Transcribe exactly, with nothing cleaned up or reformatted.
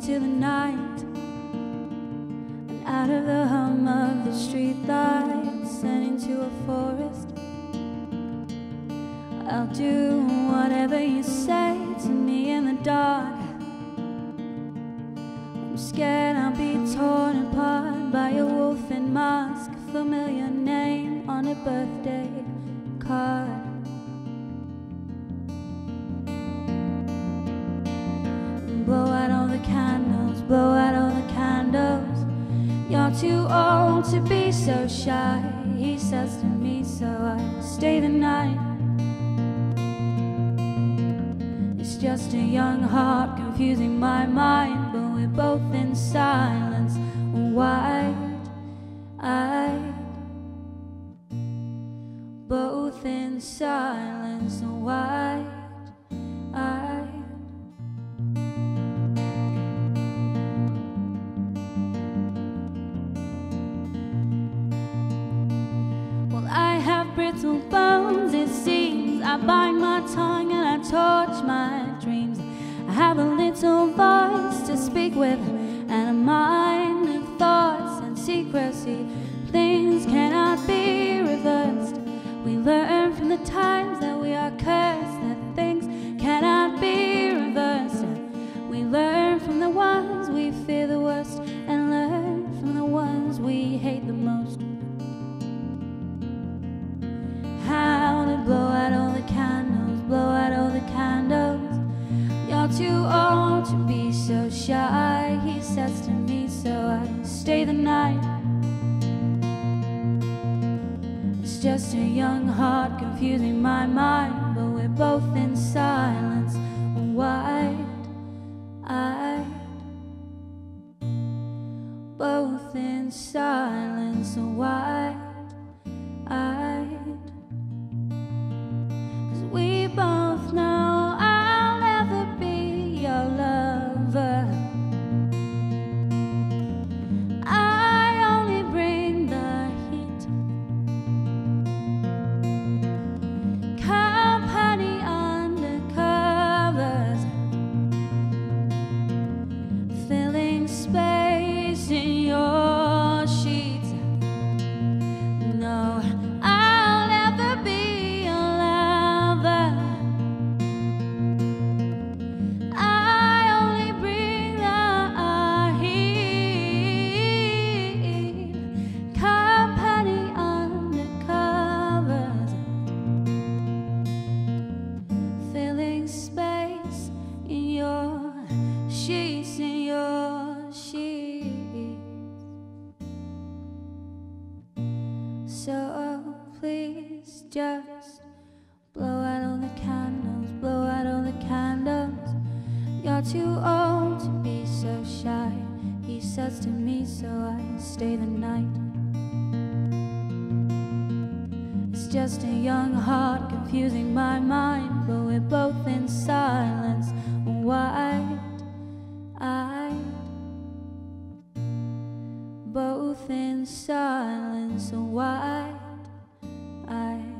into the night, and out of the hum of the street lights and into a forest. I'll do whatever you say to me in the dark. I'm scared I'll be torn apart by a wolf in mask, a familiar name on a birthday card. Blow out all the candles, blow out all the candles. You're too old to be so shy, he says to me, so I stay the night. It's just a young heart confusing my mind, but we're both in silence, wide-eyed. Both in silence, wide-eyed. Brittle bones, it seems. I bite my tongue and I torch my dreams. I have a little voice to speak with, and a mind of thoughts and secrecy. Things cannot be reversed. We learn from the times that we are cursed, that things cannot be reversed. We learn from the ones we fear the worst, and learn from the ones we hate the most. How to blow out all the candles, blow out all the candles. You're too old to be so shy, he says to me, so I stay the night. It's just a young heart confusing my mind, but we're both in silence, wide-eyed. Both in silence, wide-eyed. We both know I'll never be your lover. I only bring the heat, company under covers, filling space in your sheets. No, I'll never be sheets in your sheets. So please just blow out all the candles, blow out all the candles. You're too old to be so shy, he says to me, so I stay the night. It's just a young heart confusing my mind, but we're both in silence, wide-eyed. Both in silence, wide-eyed.